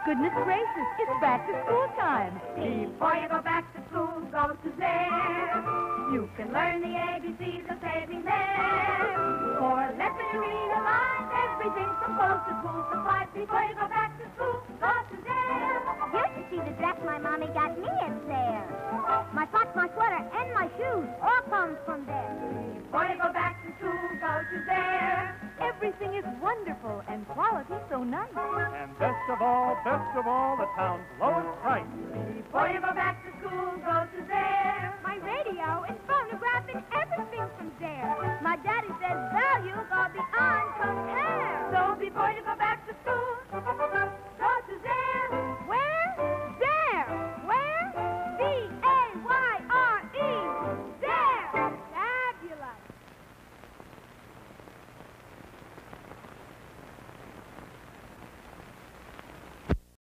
Goodness gracious, it's back to school time. Before you go back to school, go to Zayre. You can learn the ABCs of saving there. For a lesson you read a line, everything from clothes to school supplies. Before you go back to school, go to Zayre. You should see the dress my mommy got me at there. My socks, my sweater, and my shoes all comes from there. Before you go back to school, go to Zayre. Everything is wonderful and quality so nice. And best of all, the town's lowest price. Before you go back to school, go to Zayre. My radio and phonograph and everything from there. My daddy says value go beyond compare. So before you go back to school,